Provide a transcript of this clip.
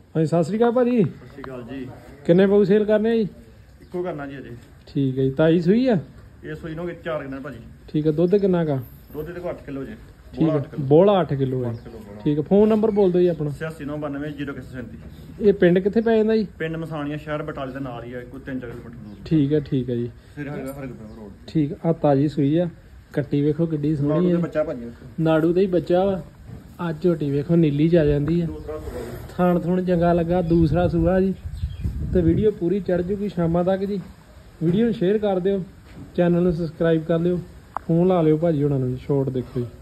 ਹਾਂਜੀ ਸਤਿ ਸ੍ਰੀ ਅਕਾਲ ਭਾਜੀ। ਸਤਿ ਸ਼੍ਰੀ ਅਕਾਲ ਜੀ। ਕਿੰਨੇ ਪਊ ਸੇਲ ਕਰਨੇ ਆ ਜੀ? ਇੱਕੋ ਕਰਨਾ ਜੀ ਅਜੇ। ਠੀਕ ਹੈ ਜੀ। ਤਾਜੀ ਸੂਈ ਆ? ਇਹ ਸੂਈ ਨੂੰ 4 ਦਿਨ ਭਾਜੀ। ਠੀਕ ਹੈ। ਦੁੱਧ ਕਿੰਨਾ ਕਾ? ਦੁੱਧ ਦੇ 8 ਕਿਲੋ ਜੇ। ਠੀਕ ਹੈ। ਬੋਲਾ 8 ਕਿਲੋ ਹੈ। ਠੀਕ ਹੈ। ਫੋਨ ਨੰਬਰ ਬੋਲ ਦਿਓ ਜੀ ਆਪਣਾ। 86990137। ਇਹ ਪਿੰਡ ਕਿੱਥੇ ਪੈ ਜਾਂਦਾ ਜੀ? ਪਿੰਡ ਮਸਾਣੀਆਂ ਸ਼ਹਿਰ ਬਟਾਲੇ ਦੇ ਨਾਲ ਹੀ ਆ, ਕੋਈ 3-4 ਕਿਲੋਮੀਟਰ ਦੂਰ। ਠੀਕ ਹੈ ਠੀਕ ਹੈ ਜੀ। ਫਿਰ ਹਰਗੋਬਿੰਦ ਰੋਡ। ਠੀਕ ਆ। ਤਾਜੀ ਸੂਈ ਆ। ਕੱਟੀ ਵੇਖੋ ਕਿੱਡੀ ਸੋਹਣੀ ਹੈ। ਬੱਚਾ ਭਾਜੀ ਨਾੜੂ ਦਾ ਹੀ ਬੱਚਾ ਵਾ। ਅੱਜ ਝੋਟੀ ਵੇਖੋ ਨੀਲੀ ਚ ਆ ਜਾਂਦੀ ਆ। ਥਾਣ ਥੁਣ ਚੰਗਾ ਲੱਗਾ। ਦੂਸਰਾ ਸੂਆ ਜੀ। ਤੇ ਵੀਡੀਓ ਪੂਰੀ ਚੜ ਜੂਗੀ ਸ਼ਾਮਾਂ ਤੱਕ ਜੀ। ਵੀਡੀਓ ਨੂੰ ਸ਼ੇਅਰ ਕਰ ਦਿਓ, ਚੈਨਲ ਨੂੰ ਸਬਸਕ੍ਰਾਈਬ ਕਰ ਲਿਓ, ਫੋਨ ਲਾ ਲਿਓ ਭਾਜੀ ਉਹਨਾਂ ਨੂੰ। ਸ਼ੋਰਟ ਦੇਖੋ ਜੀ।